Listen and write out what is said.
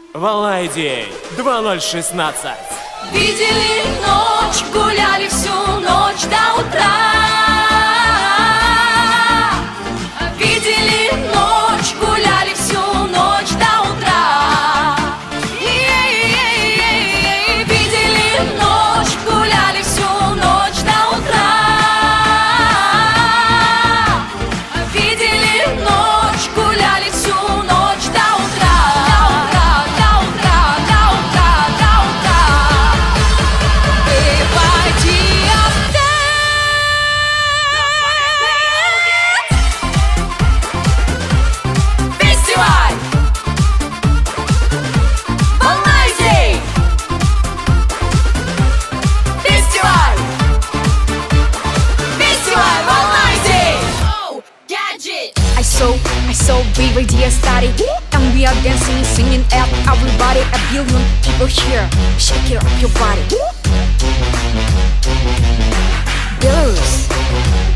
Волна идей 2016. Видели ночь, гуляли всю ночь до утра. Видели ночь, гуляли всю ночь до утра. Видели ночь, гуляли всю ночь до утра. Видели ночь, гуляли всю ночь до утра. До утра, до утра, до утра. Выпади опять. Фестиваль. Волна идей. Фестиваль. Фестиваль. Волна идей. Oh, gadget. I saw big idea started, and we are dancing, singing at everybody. A billion people here, shake it up your body. Girls,